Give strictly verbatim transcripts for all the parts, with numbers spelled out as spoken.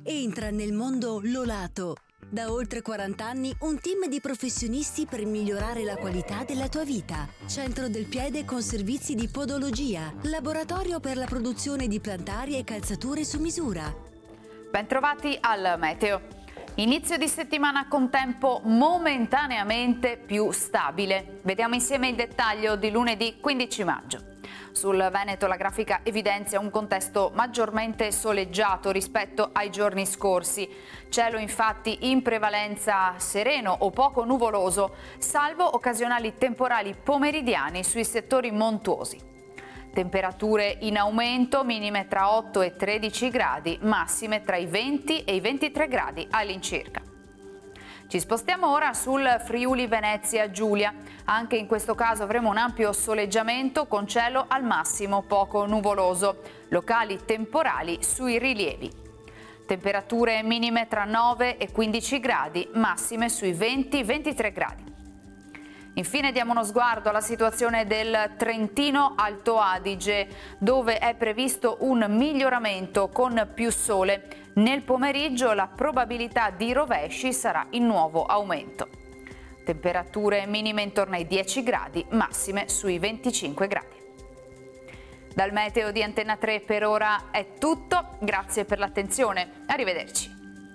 Entra nel mondo Lolato. Da oltre quaranta anni un team di professionisti per migliorare la qualità della tua vita. Centro del piede con servizi di podologia. Laboratorio per la produzione di plantari e calzature su misura. Bentrovati al Meteo. Inizio di settimana con tempo momentaneamente più stabile. Vediamo insieme il dettaglio di lunedì quindici maggio. Sul Veneto la grafica evidenzia un contesto maggiormente soleggiato rispetto ai giorni scorsi. Cielo infatti in prevalenza sereno o poco nuvoloso, salvo occasionali temporali pomeridiani sui settori montuosi. Temperature in aumento, minime tra otto e tredici gradi, massime tra i venti e i ventitré gradi all'incirca. Ci spostiamo ora sul Friuli Venezia Giulia. Anche in questo caso avremo un ampio soleggiamento con cielo al massimo poco nuvoloso, locali temporali sui rilievi. Temperature minime tra nove e quindici gradi, massime sui venti ventitré gradi. Infine diamo uno sguardo alla situazione del Trentino Alto Adige, dove è previsto un miglioramento con più sole. Nel pomeriggio la probabilità di rovesci sarà in nuovo aumento. Temperature minime intorno ai dieci gradi, massime sui venticinque gradi. Dal Meteo di Antenna tre per ora è tutto, grazie per l'attenzione, arrivederci.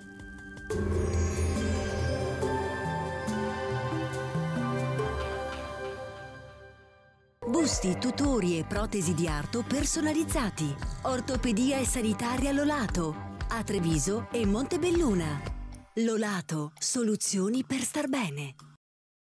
Busti, tutori e protesi di arto personalizzati. Ortopedia e sanitaria Lolato. A Treviso e Montebelluna. Lolato, soluzioni per star bene.